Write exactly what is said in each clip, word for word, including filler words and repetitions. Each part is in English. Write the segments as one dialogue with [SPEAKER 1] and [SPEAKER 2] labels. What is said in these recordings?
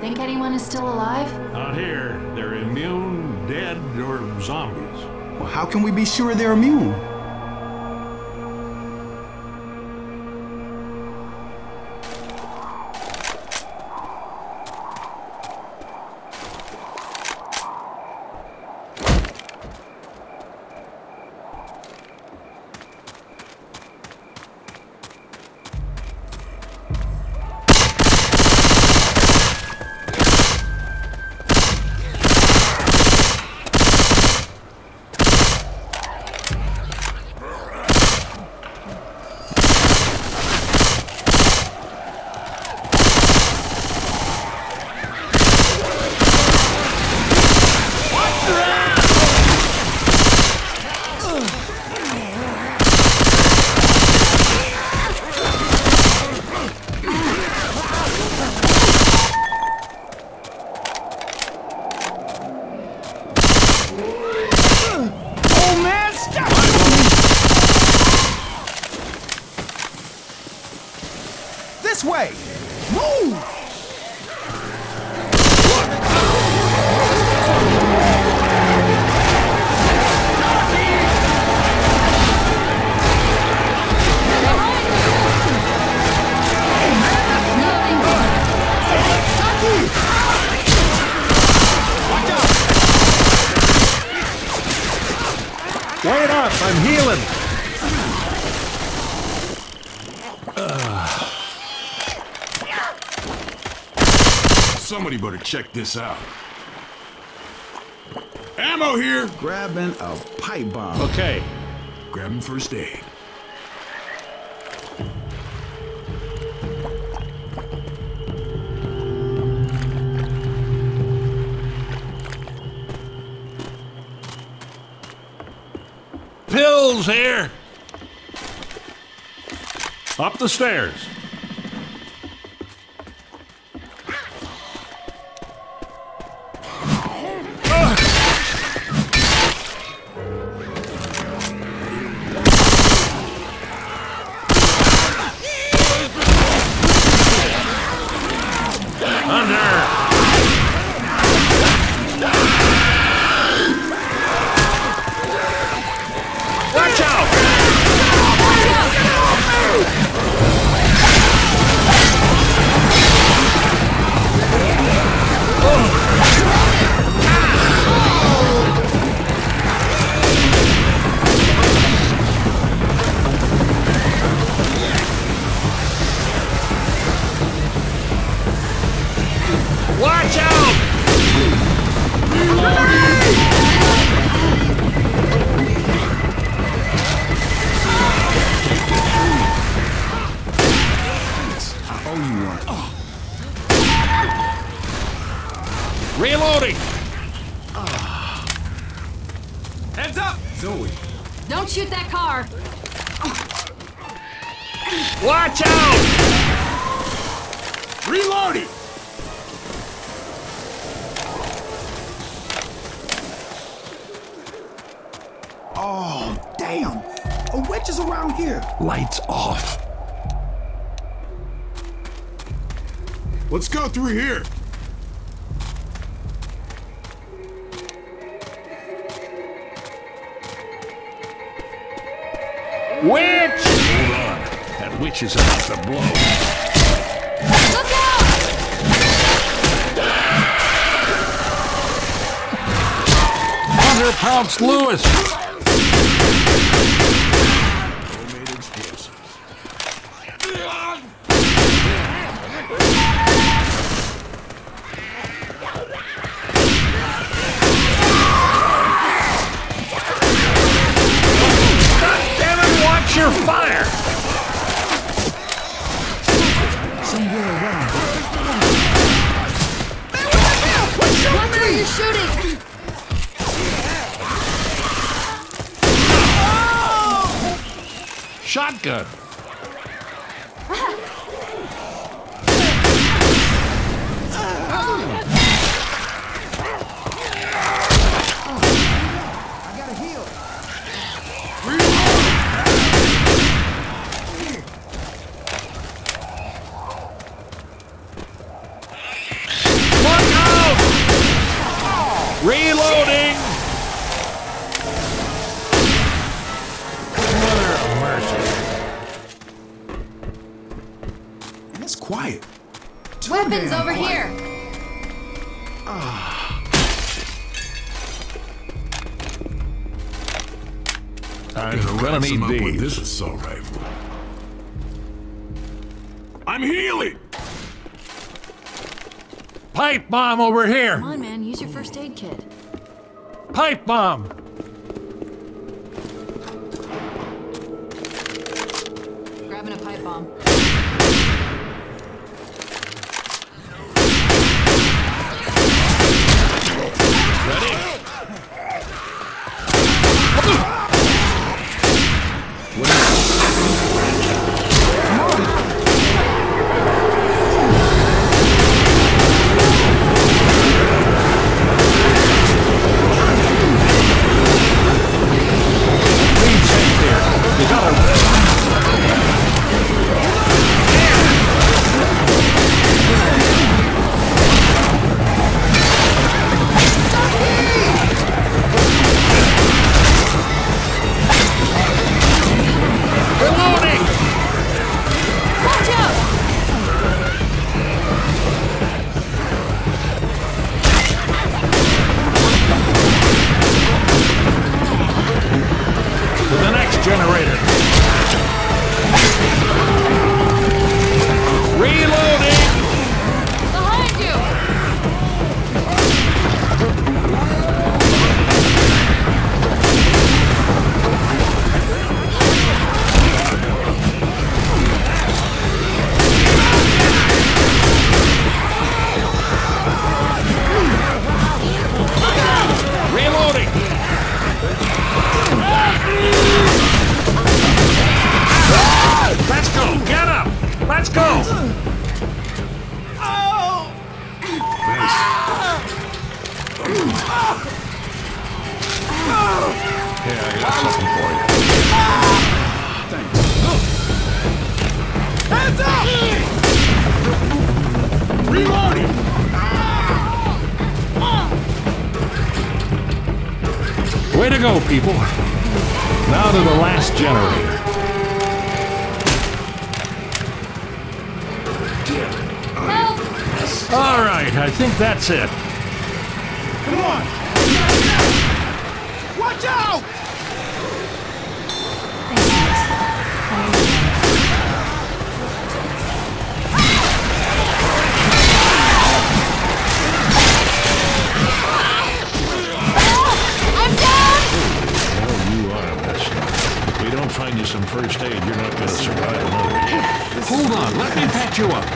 [SPEAKER 1] Think anyone is still alive?
[SPEAKER 2] Not here. They're immune, dead, or zombies.
[SPEAKER 3] Well, how can we be sure they're immune? This way! Move!
[SPEAKER 2] Wait up! I'm healing!
[SPEAKER 4] Somebody better check this out. Ammo here!
[SPEAKER 3] Grabbing a pipe bomb.
[SPEAKER 2] Okay.
[SPEAKER 4] Grabbing first aid.
[SPEAKER 2] Pills here! Up the stairs.
[SPEAKER 5] Watch out!
[SPEAKER 3] I owe you one. Oh.
[SPEAKER 2] Reloading!
[SPEAKER 5] Oh. Heads up!
[SPEAKER 3] Zoe.
[SPEAKER 1] Don't shoot that car!
[SPEAKER 5] Watch out!
[SPEAKER 4] Reloading!
[SPEAKER 3] Oh, damn! A witch is around here!
[SPEAKER 2] Lights off.
[SPEAKER 4] Let's go through here.
[SPEAKER 2] Witch! Hold on. That witch is about to blow.
[SPEAKER 1] Look out!
[SPEAKER 2] Hunter pounced Lewis.
[SPEAKER 4] Homemade explosives.
[SPEAKER 2] Watch your fire!
[SPEAKER 3] Somewhere around.
[SPEAKER 1] Watch where you're shooting!
[SPEAKER 2] Shotgun.
[SPEAKER 3] I gotta heal. quiet. Too
[SPEAKER 1] Weapons
[SPEAKER 3] damn
[SPEAKER 1] over
[SPEAKER 3] quiet.
[SPEAKER 1] here.
[SPEAKER 2] I'm
[SPEAKER 4] Gonna
[SPEAKER 2] gonna
[SPEAKER 4] ransom
[SPEAKER 2] need
[SPEAKER 4] up with
[SPEAKER 2] these.
[SPEAKER 4] this assault rifle. I'm healing.
[SPEAKER 2] Pipe bomb over here!
[SPEAKER 1] Come on, man. Use your first aid kit.
[SPEAKER 2] Pipe bomb!
[SPEAKER 1] Grabbing a pipe bomb.
[SPEAKER 2] You gotta... Reloading!
[SPEAKER 1] Watch out!
[SPEAKER 2] To the next generator. Reloading!
[SPEAKER 1] Behind you!
[SPEAKER 2] Reloading! Let's go! Get up! Let's go! Yeah, I got something for you.
[SPEAKER 3] Thanks.
[SPEAKER 4] Hands up! Reloading!
[SPEAKER 2] Way to go, people. Now to the last generator.
[SPEAKER 1] Help!
[SPEAKER 2] All right, I think that's it.
[SPEAKER 3] Come on! Watch out!
[SPEAKER 1] I'm down!
[SPEAKER 2] Oh, you are a mess. If we don't find you some first aid, you're not going to survive another day. Hold on, let me patch you up.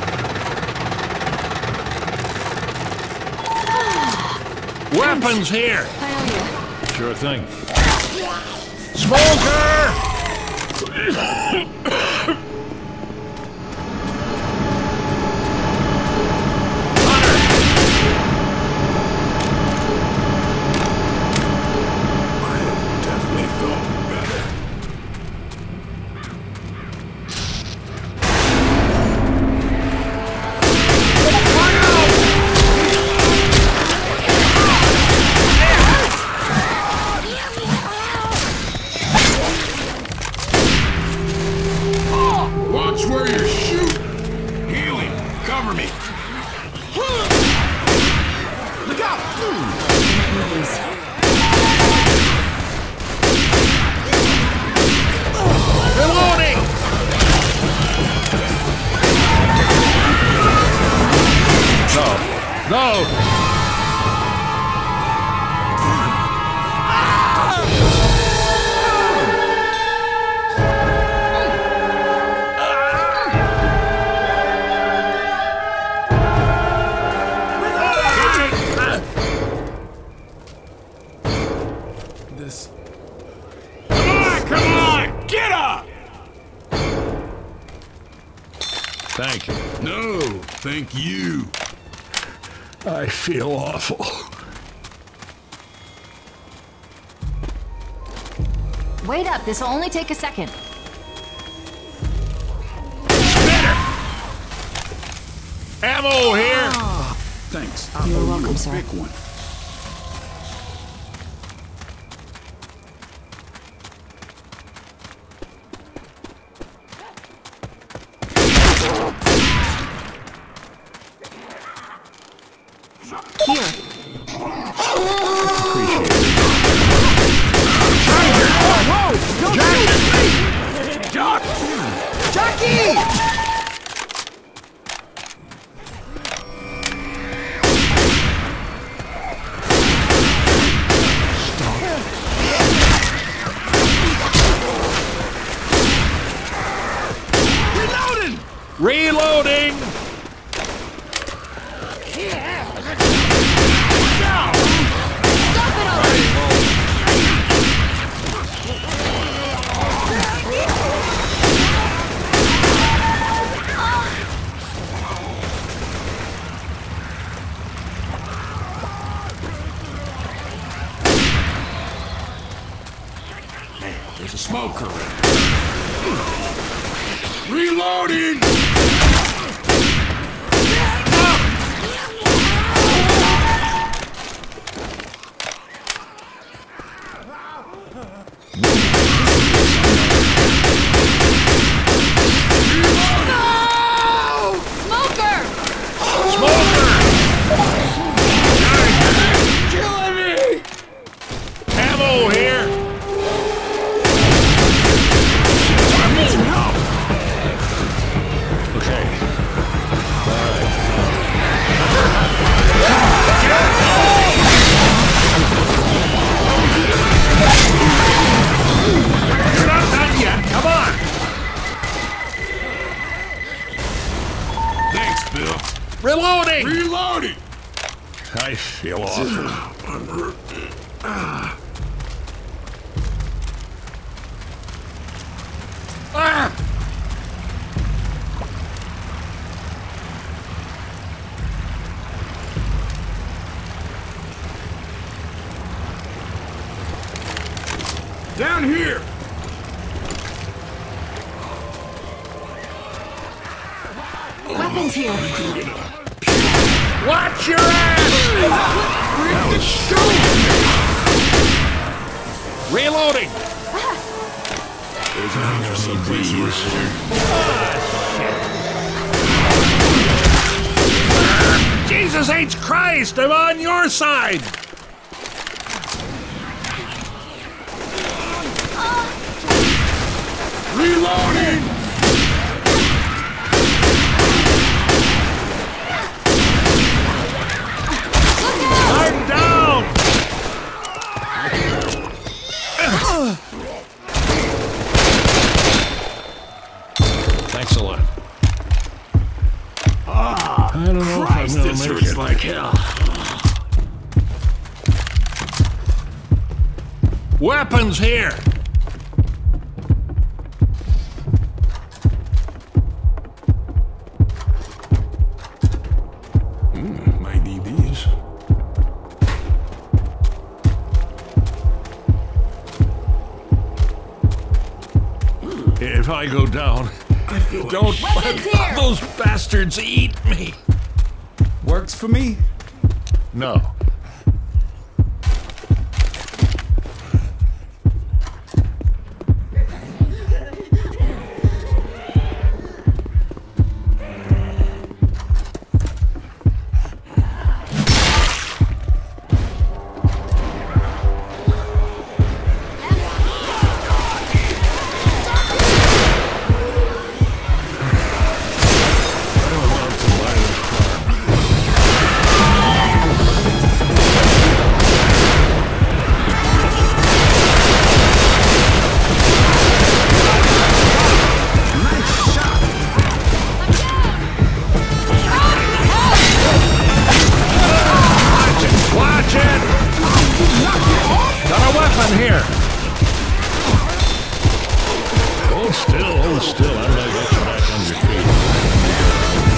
[SPEAKER 2] Weapons here!
[SPEAKER 1] I owe you.
[SPEAKER 2] Sure thing. Smoker!
[SPEAKER 4] I definitely felt better. Watch where you shoot. Healing. Cover me.
[SPEAKER 3] Look out!
[SPEAKER 2] Reloading! No. No!
[SPEAKER 3] This...
[SPEAKER 4] Come on, come on! Get up!
[SPEAKER 2] Thank you.
[SPEAKER 4] No, thank you.
[SPEAKER 2] I feel awful.
[SPEAKER 1] Wait up, this'll only take a second.
[SPEAKER 2] Spinner! Ammo here!
[SPEAKER 3] Thanks. I
[SPEAKER 1] You're
[SPEAKER 3] owe
[SPEAKER 1] welcome,
[SPEAKER 3] you a
[SPEAKER 1] sir.
[SPEAKER 3] big one.
[SPEAKER 5] Reloading!
[SPEAKER 1] Stop it already!
[SPEAKER 4] There's a smoker. Reloading!
[SPEAKER 1] Smoker!
[SPEAKER 5] Smoker!
[SPEAKER 4] Killing me!
[SPEAKER 5] Ammo here!
[SPEAKER 4] I need some help!
[SPEAKER 2] Okay.
[SPEAKER 5] You're not done yet! Come on!
[SPEAKER 4] Thanks, Bill.
[SPEAKER 5] Reloading!
[SPEAKER 4] Reloading!
[SPEAKER 2] I feel awful.
[SPEAKER 4] I'm hurt.
[SPEAKER 5] Ah!
[SPEAKER 4] Down here!
[SPEAKER 1] Weapons here.
[SPEAKER 5] Watch your ass!
[SPEAKER 4] That was
[SPEAKER 5] Reloading!
[SPEAKER 4] There's some place
[SPEAKER 5] Jesus H. Christ, I'm on your side!
[SPEAKER 4] Reloading!
[SPEAKER 5] I'm down!
[SPEAKER 2] Thanks a lot. I don't know
[SPEAKER 4] Christ,
[SPEAKER 2] if I'm
[SPEAKER 4] this
[SPEAKER 2] gonna make
[SPEAKER 4] hurts
[SPEAKER 2] it.
[SPEAKER 4] like hell.
[SPEAKER 5] Weapons here!
[SPEAKER 4] Might need these.
[SPEAKER 2] If I go down, don't
[SPEAKER 1] Weapons
[SPEAKER 2] let
[SPEAKER 1] here!
[SPEAKER 2] those bastards eat me.
[SPEAKER 3] Works for me.
[SPEAKER 2] No.
[SPEAKER 5] Watch it! Got a weapon here!
[SPEAKER 2] Hold still, hold still. I'm gonna get you back on your feet.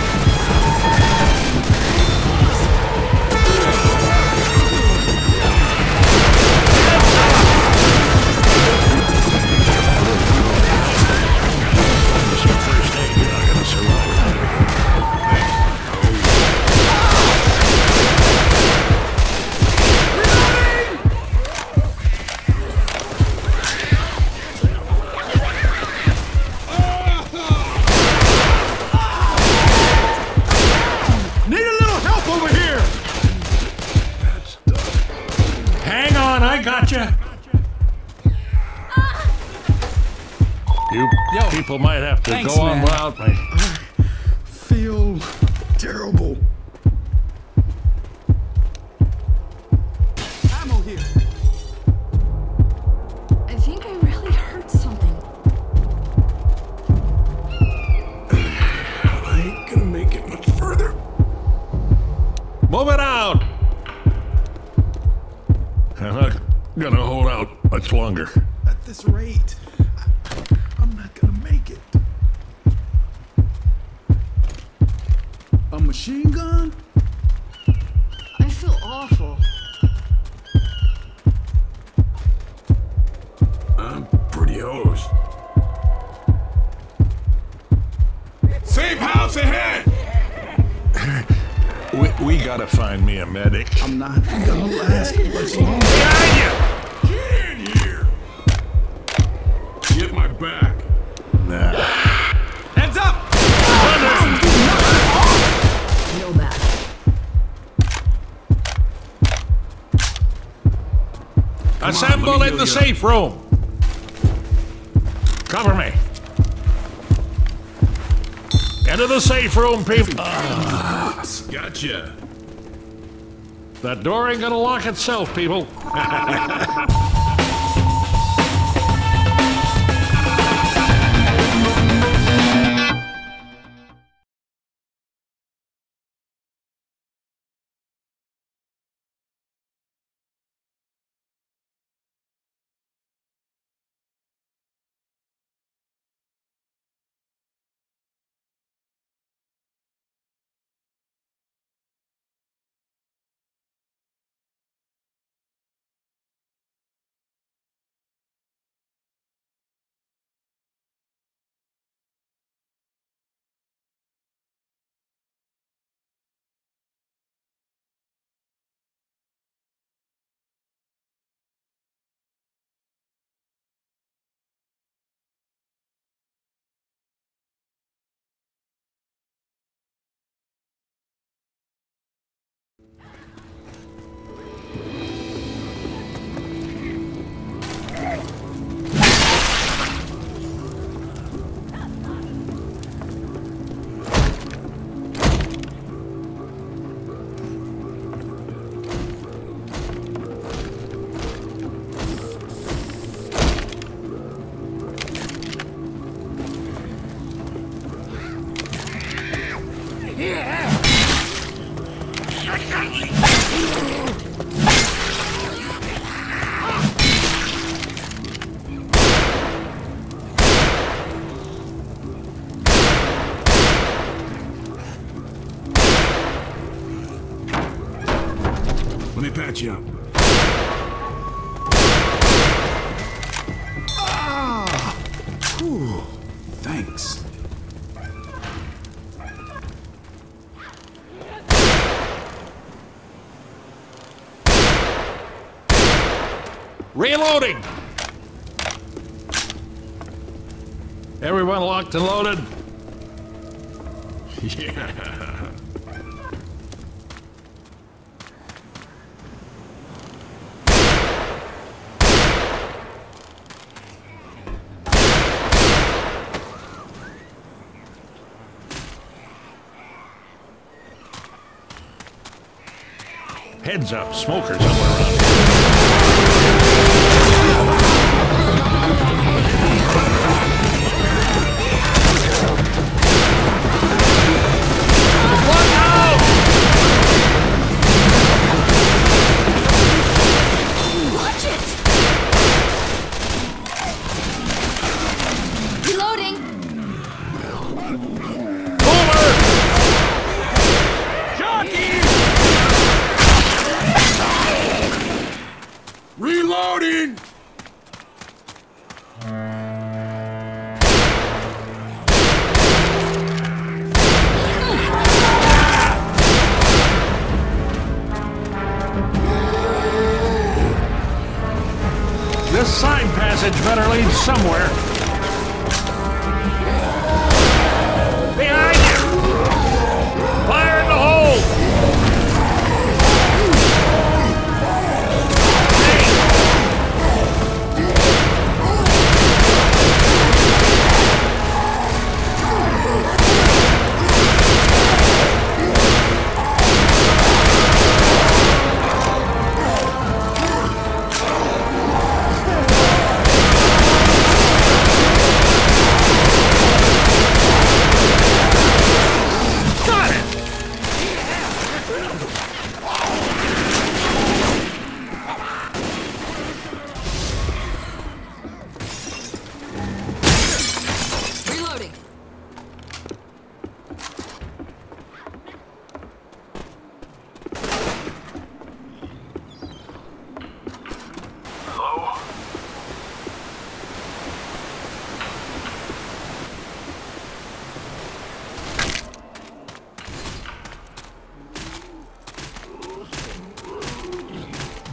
[SPEAKER 2] Some first aid, you're not gonna survive.
[SPEAKER 4] Need a little help over here!
[SPEAKER 5] Hang on, I gotcha!
[SPEAKER 2] You
[SPEAKER 3] Yo,
[SPEAKER 2] people might have to
[SPEAKER 3] thanks,
[SPEAKER 2] go on
[SPEAKER 3] man.
[SPEAKER 2] without me.
[SPEAKER 3] Feel terrible. Ammo here.
[SPEAKER 1] I think I really hurt something.
[SPEAKER 4] I ain't gonna make it much further.
[SPEAKER 2] Move it out! I'm not gonna hold out much longer.
[SPEAKER 3] At this rate, I, I'm not gonna make it. A machine gun?
[SPEAKER 1] I feel awful.
[SPEAKER 4] I'm pretty hosed. Safe house ahead!
[SPEAKER 2] We, we gotta find me a medic.
[SPEAKER 3] I'm not gonna last much longer.
[SPEAKER 5] Behind you!
[SPEAKER 4] Get in here! Get my back.
[SPEAKER 2] Nah.
[SPEAKER 3] Heads up!
[SPEAKER 1] No back.
[SPEAKER 5] Assemble
[SPEAKER 4] let me
[SPEAKER 5] in
[SPEAKER 4] heal
[SPEAKER 5] the
[SPEAKER 4] you.
[SPEAKER 5] safe room. Cover me. Into the safe room, people.
[SPEAKER 4] Gotcha.
[SPEAKER 5] That door ain't gonna lock itself, people.
[SPEAKER 4] Let me patch you up.
[SPEAKER 3] Ah! Whew. Thanks.
[SPEAKER 5] Reloading. Everyone locked and loaded?
[SPEAKER 4] Yeah.
[SPEAKER 2] Heads up, smokers somewhere around here.
[SPEAKER 1] Watch it! Reloading!
[SPEAKER 4] Reloading!
[SPEAKER 5] This side passage better lead somewhere. Behind you! Fire in the hole! Hey!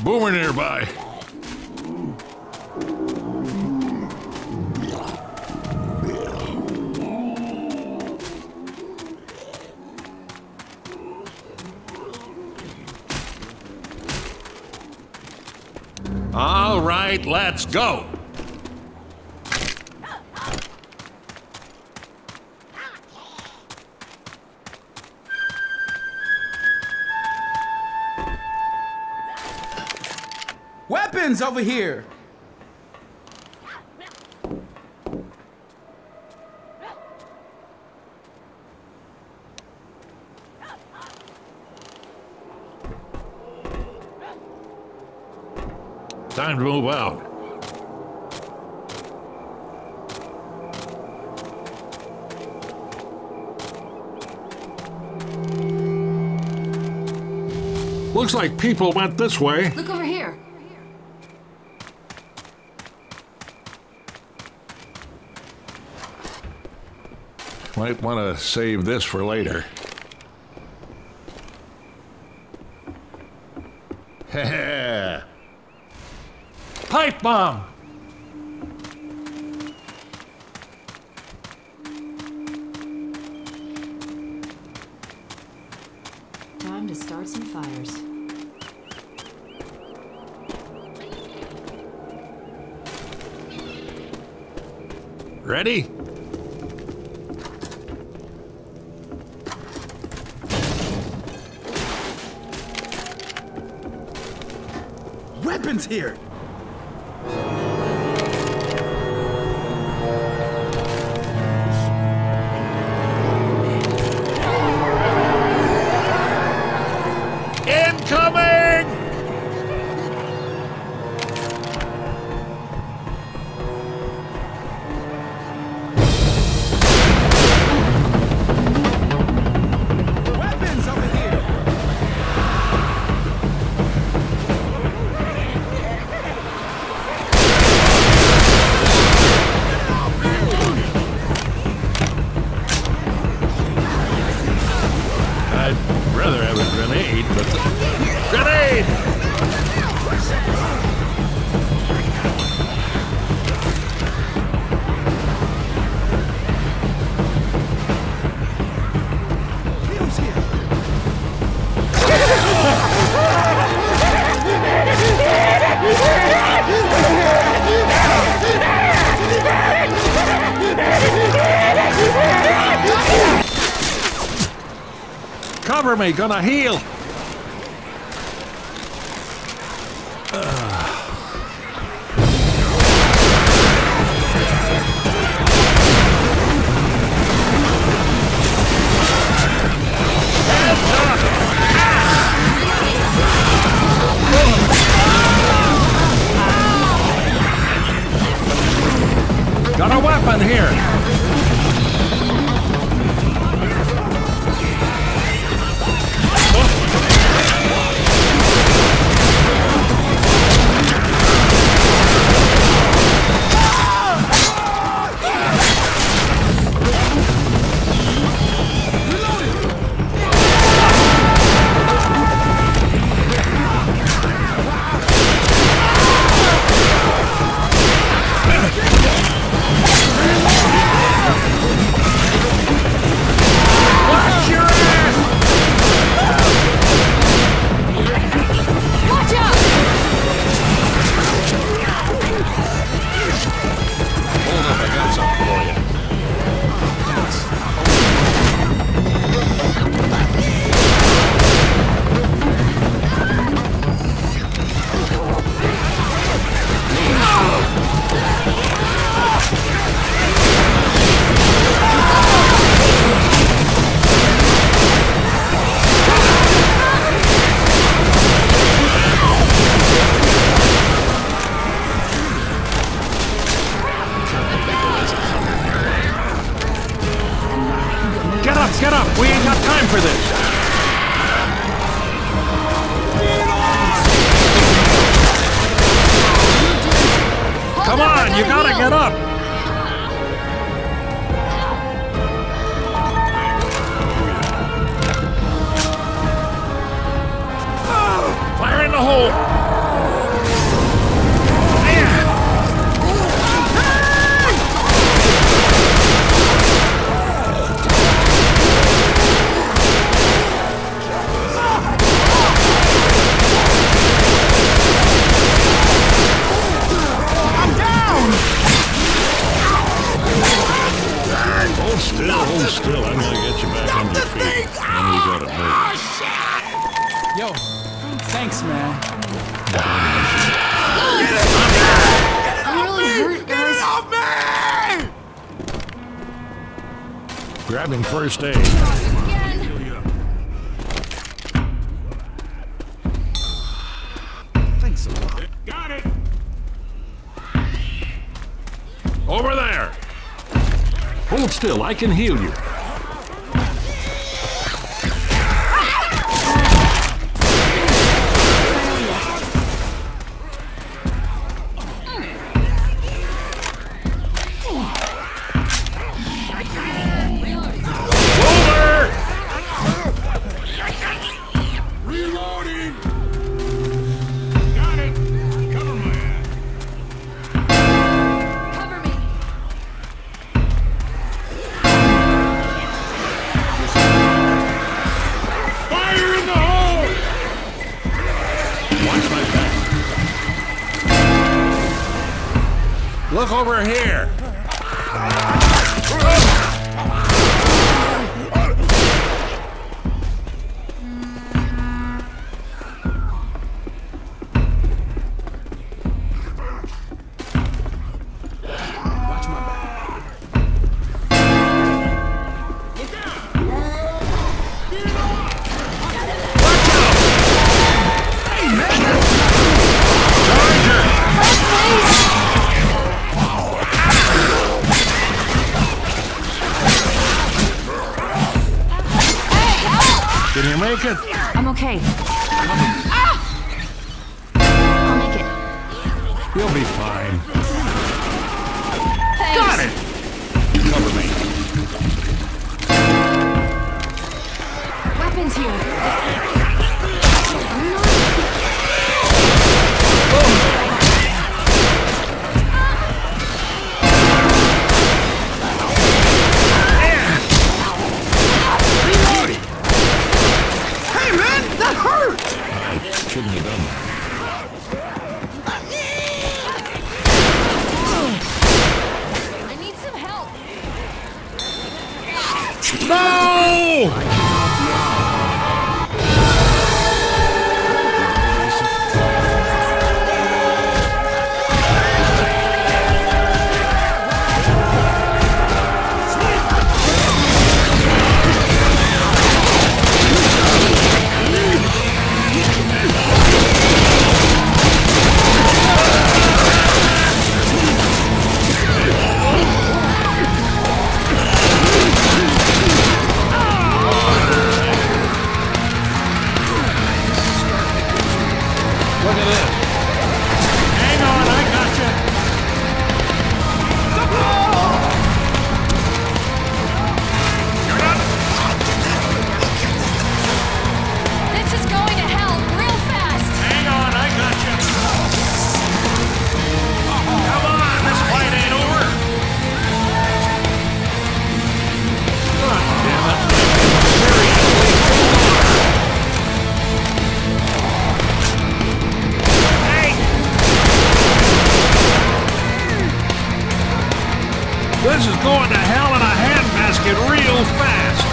[SPEAKER 2] Boomer nearby.
[SPEAKER 5] All right, let's go.
[SPEAKER 3] Weapons over here!
[SPEAKER 2] Time to move out.
[SPEAKER 5] Looks like people went this way.
[SPEAKER 1] Look over here.
[SPEAKER 2] Might want to save this for later. Heh.
[SPEAKER 5] Pipe bomb.
[SPEAKER 1] Time to start some fires.
[SPEAKER 2] Ready?
[SPEAKER 3] Weapons here!
[SPEAKER 5] Incoming!
[SPEAKER 3] Weapons over here!
[SPEAKER 2] I'd rather have a grenade, but...
[SPEAKER 5] Grenade!
[SPEAKER 3] Wheels here!
[SPEAKER 5] Cover me, gonna heal. Got a weapon here. Watch your ass!
[SPEAKER 1] Watch out!
[SPEAKER 2] Hold up, I got something for you.
[SPEAKER 5] Get up, get up! We ain't got time for this! Come on, you gotta get up! Fire in the hole!
[SPEAKER 3] Thanks, man.
[SPEAKER 1] I'm really hurt, guys.
[SPEAKER 2] Grabbing first aid.
[SPEAKER 3] Thanks a lot.
[SPEAKER 5] Got it! Over there!
[SPEAKER 2] Hold still, I can heal you.
[SPEAKER 5] Reloading! Got it! Cover my ass.
[SPEAKER 1] Cover me.
[SPEAKER 5] Fire in the hole!
[SPEAKER 2] Watch my back.
[SPEAKER 5] Look over here!
[SPEAKER 3] Watch my back.
[SPEAKER 2] Can you make it?
[SPEAKER 1] I'm okay. Ah! I'll make it.
[SPEAKER 2] You'll be fine.
[SPEAKER 1] Thanks.
[SPEAKER 5] Got it! Cover me.
[SPEAKER 1] Weapons here.
[SPEAKER 3] Hey, man, that hurt!
[SPEAKER 2] I shouldn't have done that.
[SPEAKER 1] I need some help.
[SPEAKER 5] No!
[SPEAKER 2] Look at this.
[SPEAKER 5] Hang on, I got you.
[SPEAKER 1] This is going to hell real fast.
[SPEAKER 5] Hang on, I got you. Come on, this fight ain't over. God damn it. Hey! This is going to hell in a handbasket real fast.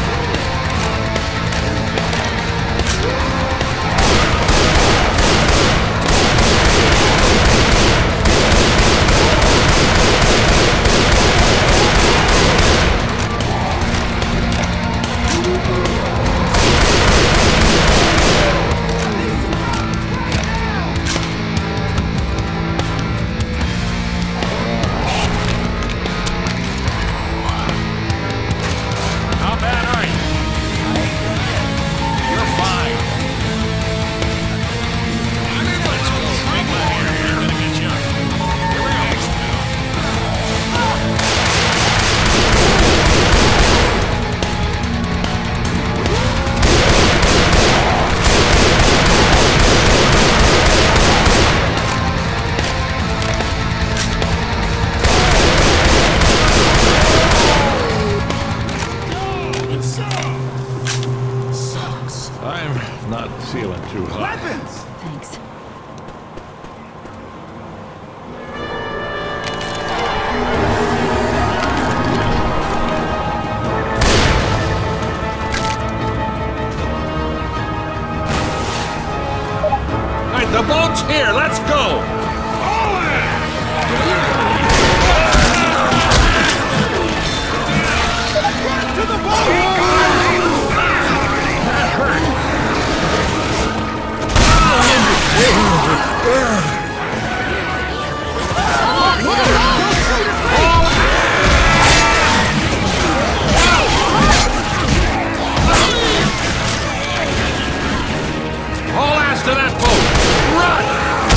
[SPEAKER 5] How bad are you? You're fine. Let's go. Big one here. You're gonna get you. Here we go.
[SPEAKER 2] I'm not feeling too hot.
[SPEAKER 3] Weapons!
[SPEAKER 1] Thanks.
[SPEAKER 5] Here, let's go!
[SPEAKER 3] To the boat!
[SPEAKER 5] That hurt! All ass to that boat! Run!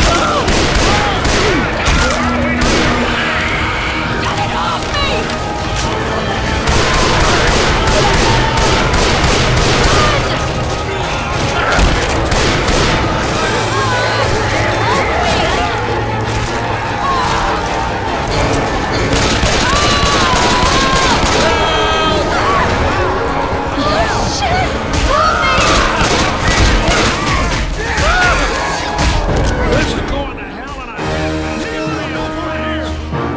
[SPEAKER 1] Get it off me!
[SPEAKER 5] This is going to hell and I still don't know fire!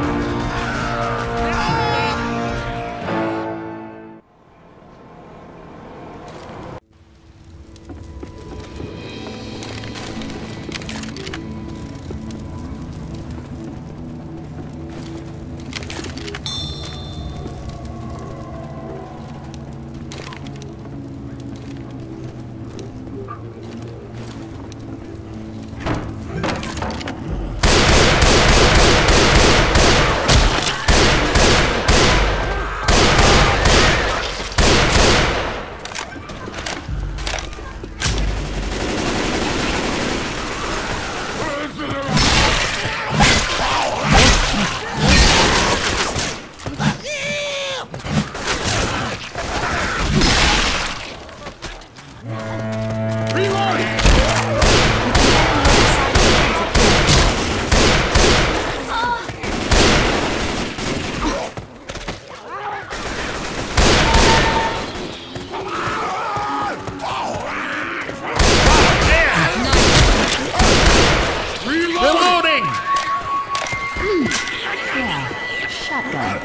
[SPEAKER 5] Reloading!
[SPEAKER 6] Shotgun.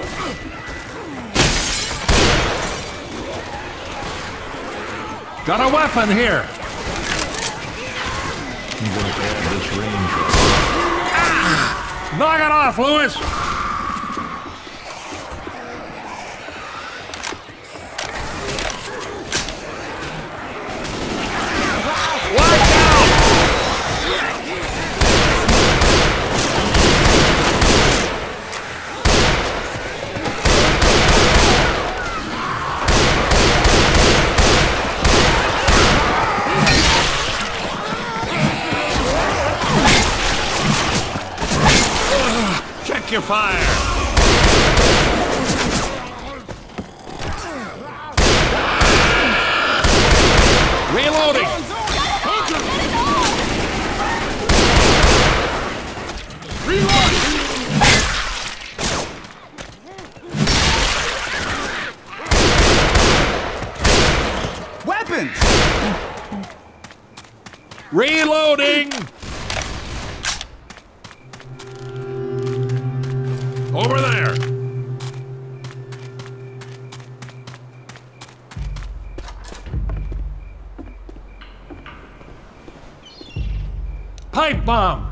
[SPEAKER 5] Got a weapon here!
[SPEAKER 2] I'm going to add this range.
[SPEAKER 5] Knock it off, Lewis! Watch out! Check your fire! Reloading!
[SPEAKER 3] Weapons!
[SPEAKER 5] Reloading! Over there! Pipe bomb!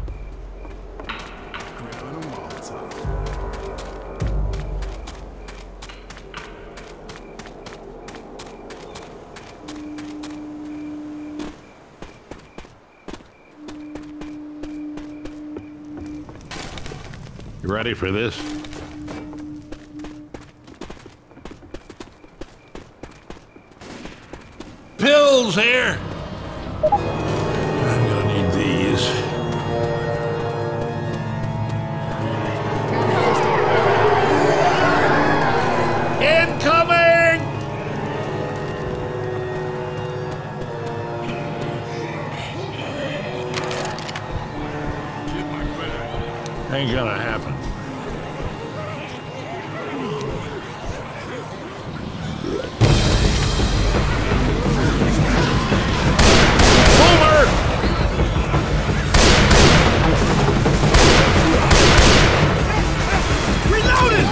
[SPEAKER 2] You ready for this?
[SPEAKER 5] Pills here!
[SPEAKER 2] I'm gonna need these.
[SPEAKER 5] Incoming!
[SPEAKER 2] Ain't gonna happen.
[SPEAKER 5] Boomer!
[SPEAKER 3] Reloaded!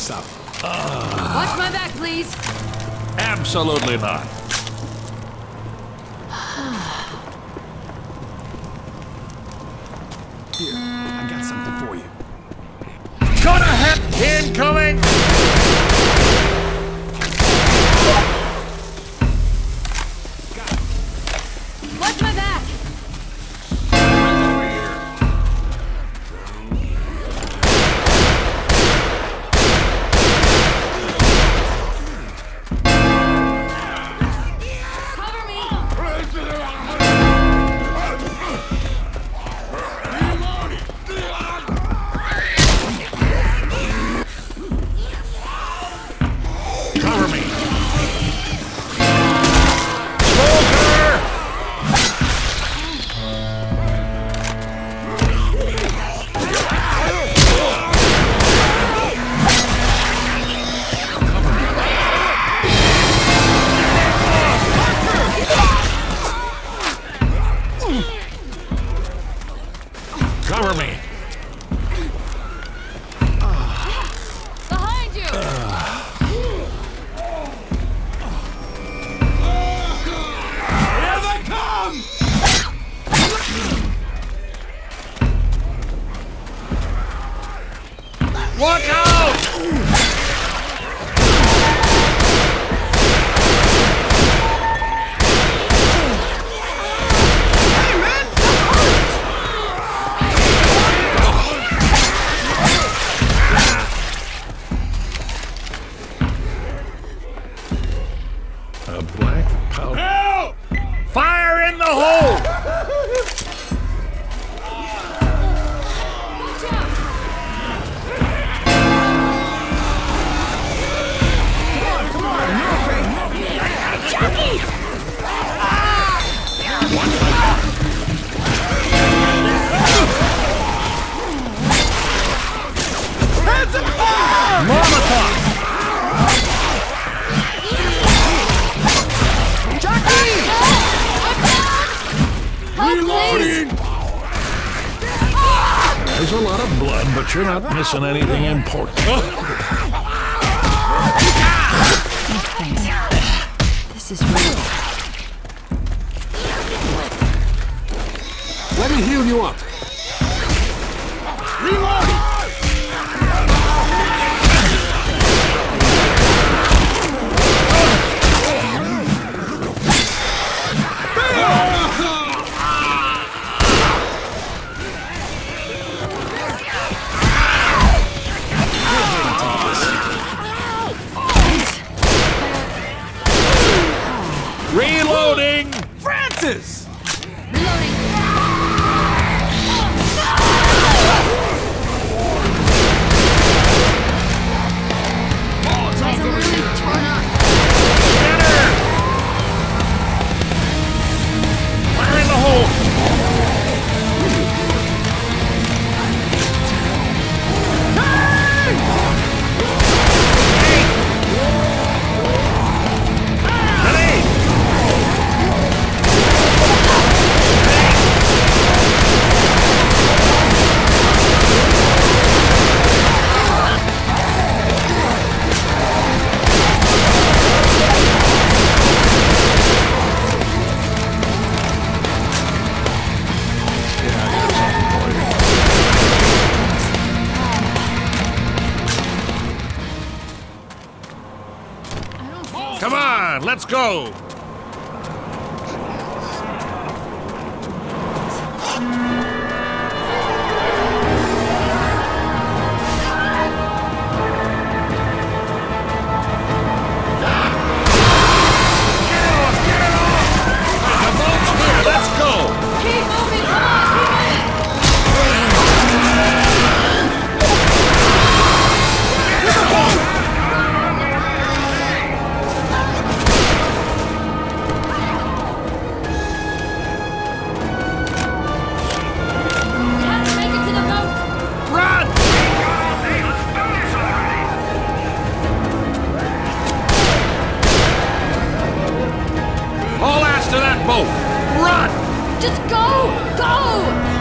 [SPEAKER 3] this up.
[SPEAKER 1] Watch my back, please.
[SPEAKER 5] Absolutely not.
[SPEAKER 3] Here, I got something for you.
[SPEAKER 5] Gonna have incoming!
[SPEAKER 1] Watch my back. Cover me.
[SPEAKER 5] Cover me! Smoker! Cover me!
[SPEAKER 1] Behind you.
[SPEAKER 3] Here they come!
[SPEAKER 5] Look out!
[SPEAKER 3] Hey, man!
[SPEAKER 2] A black powder.
[SPEAKER 5] Help! Fire in the hole!
[SPEAKER 1] Watch out.
[SPEAKER 3] Come on, Jackie! Hands up!
[SPEAKER 5] Molotov!
[SPEAKER 3] Jackie!
[SPEAKER 1] Help, please.
[SPEAKER 2] There's a lot of blood, but you're not missing anything important.
[SPEAKER 6] Thanks. This is real.
[SPEAKER 3] Let me heal you up. Reload!
[SPEAKER 5] Reloading!
[SPEAKER 3] Francis!
[SPEAKER 1] Reloading. Guys, I'm really torn up.
[SPEAKER 5] Get her! Fire in the hole! Grenade!
[SPEAKER 1] I don't see.
[SPEAKER 5] Come on, let's go! The boat's here, let's go!
[SPEAKER 1] Keep moving. Come on. Have to make it to the boat.
[SPEAKER 5] Run! All ass to that boat! Run!
[SPEAKER 1] Just go. Go.